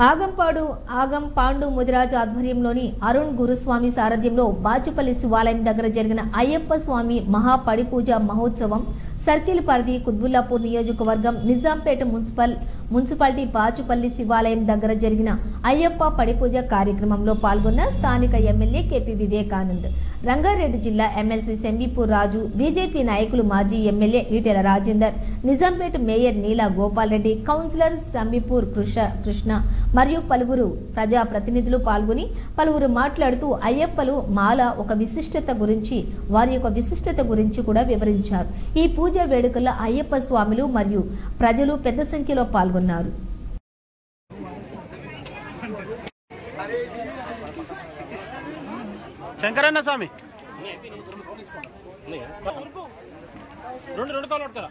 ఆగం పాండు ముదిరాజ్ ఆధ్వర్యంలోని అరుణ్ గురుస్వామి సారథ్యంలో బాచుపల్లి శివాలయం దగ్గర జరిగిన అయ్యప్ప స్వామి మహాపడిపూజ మహోత్సవం సర్కిల్ పరిధి కుత్బుల్లాపూర్ నియోజకవర్గం నిజాంపేట మున్సిపాలిటీ బాచుపల్లి శివాలయం దగ్గర జరిగిన అయ్యప్ప పడిపూజ కార్యక్రమంలో పాల్గొన్న స్థానిక ఎమ్మెల్యే కేపీ వివేకానంద్, రంగారెడ్డి జిల్లా ఎమ్మెల్సీ సెంబీపూర్ రాజు, బీజేపీ నాయకులు మాజీ MLA Etela Rajender, Nizampet mayor Neela Gopal Reddy, councillor Sambipur Krishna మరియు పలువురు ప్రజాప్రతినిధులు పాల్గొని పలువురు మాట్లాడుతూ అయ్యప్పలు మాల ఒక విశిష్టత గురించి, వారి యొక్క విశిష్టత గురించి కూడా వివరించారు. ఈ పూజ వేడుకల్లో అయ్యప్ప స్వాములు మరియు ప్రజలు పెద్ద సంఖ్యలో పాల్గొన్నారు. శంకరన్న స్వామి రెండు కాలు పడతారా?